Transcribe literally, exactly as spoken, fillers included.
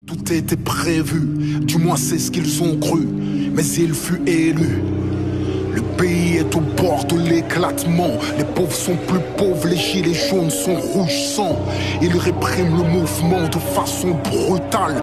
Tout était prévu, du moins c'est ce qu'ils ont cru, mais il fut élu. Le pays est au bord de l'éclatement. Les pauvres sont plus pauvres, les gilets jaunes sont rouges sang. Ils répriment le mouvement de façon brutale.